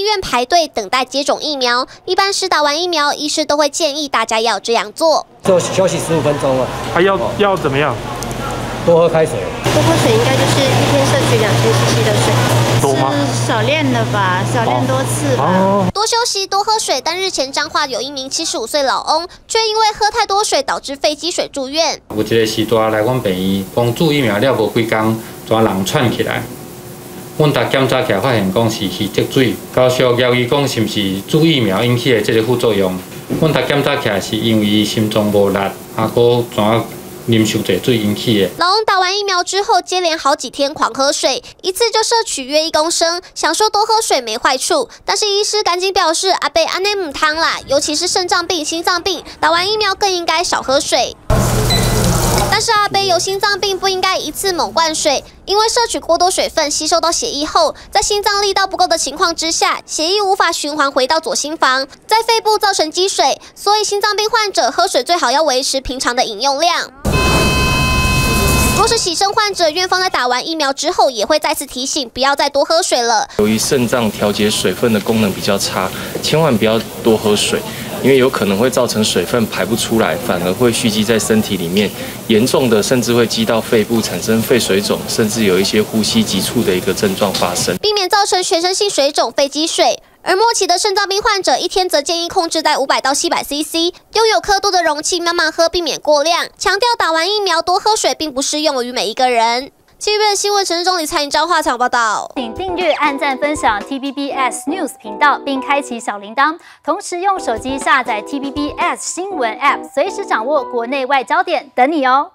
院排队等待接种疫苗。一般是打完疫苗，医师都会建议大家要这样做。 就休息15分钟了。 要怎么样？ 多喝开水。 多喝水应该就是一天摄取2000cc的水。 多吗？ 是少练了吧，少练多次吧。 多休息，多喝水。但日前彰化有一名75岁老翁，却因为喝太多水导致肺积水住院。 有一个时段来阮病院，刚注疫苗了无几天，全人喘起来。阮逐检查起来发现讲是肺积水，高烧怀疑讲是毋是注疫苗引起的这个副作用。阮逐检查起来是因为心脏无力，搁全啉伤侪水引起的。 老翁打完疫苗之后，接连好几天狂喝水，一次就摄取约1公升。想说多喝水没坏处，但是医师赶紧表示，阿伯安内母汤啦，尤其是肾脏病、心脏病，打完疫苗更应该少喝水。但是阿伯有心脏病，不应该一次猛灌水，因为摄取过多水分吸收到血液后，在心脏力道不够的情况之下，血液无法循环回到左心房，在肺部造成积水，所以心脏病患者喝水最好要维持平常的饮用量。若是洗肾患者，院方在打完疫苗之后，也会再次提醒不要再多喝水了。 由于肾脏调节水分的功能比较差，千万不要多喝水，因为有可能会造成水分排不出来，反而会蓄积在身体里面，严重的甚至会积到肺部，产生肺水肿，甚至有一些呼吸急促的一个症状发生， 避免造成全身性水肿、肺积水。而末期的肾脏病患者，一天则建议控制在500到700 cc， 拥有刻度的容器慢慢喝，避免过量。强调打完疫苗多喝水，并不适用于每一个人。TVBS 新闻陈志忠、李灿颖、张化强报道。 请订阅、按赞、分享 TVBS News 频道，并开启小铃铛。同时用手机下载 TVBS 新闻 App， 随时掌握国内外焦点，等你哦。